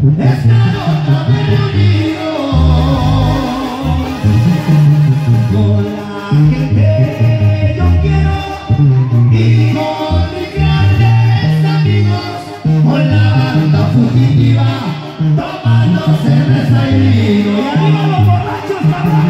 esta nota me reunido con la gente yo quiero y con mis grandes amigos, con la banda fugitiva, tomando cerveza y vino. Y arriba los borrachos, cabrón.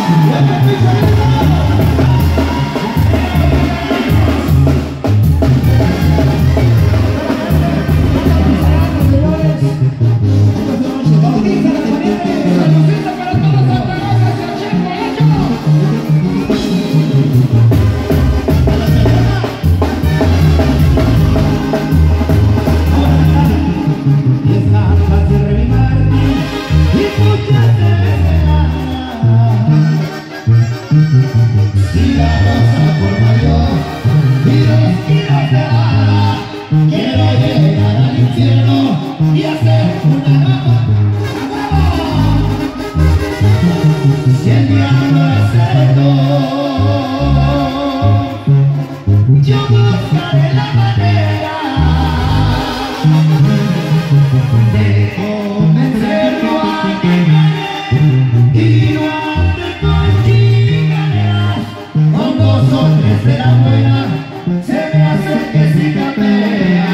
Y hacer una gama. Si el diablo es cerdo, yo buscaré la manera de convencerlo a que gane y no ande con chingaderas. Con 2 o 3 de la buena se me hace que sí campea.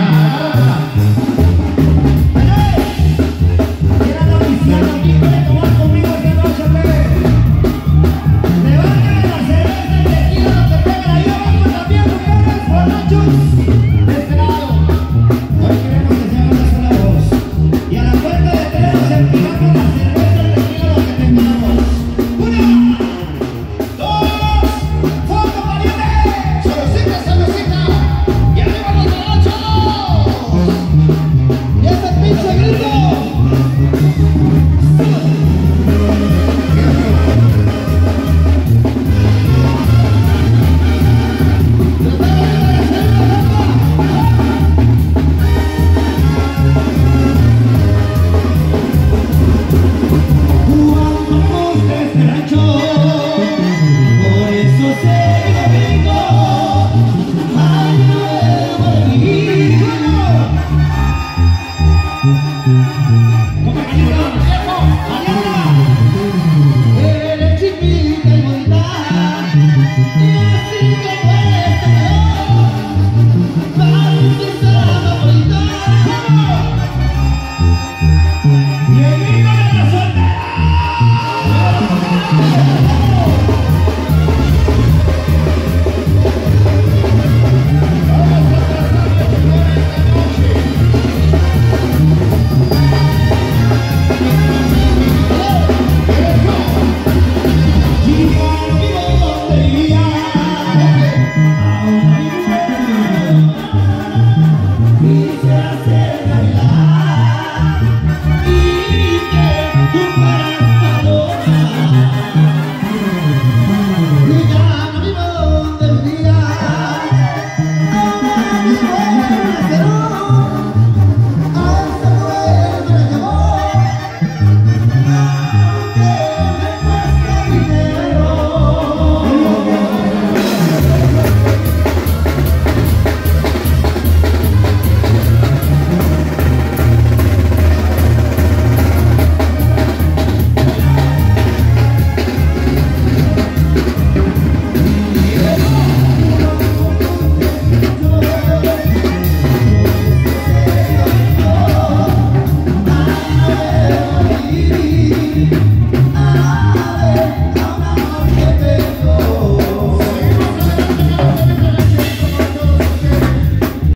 Compañero.